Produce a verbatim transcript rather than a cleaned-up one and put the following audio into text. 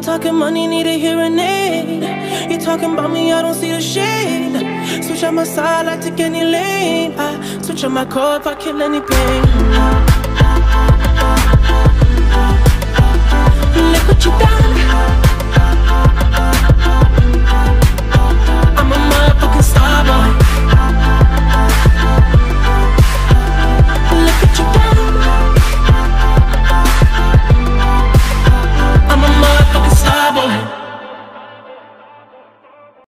talking money, need a hearing aid. You talking about me, I don't see the shade. Switch on my side, I take any lane. I switch on my core if I kill any pain. Look what you done.